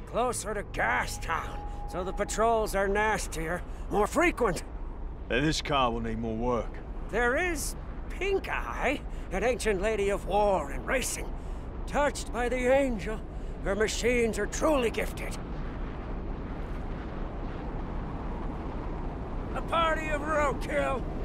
closer to Gas Town, so the patrols are nastier, more frequent. Then this car will need more work. There is Pink Eye, an ancient lady of war and racing. Touched by the angel, her machines are truly gifted. A party of roadkill.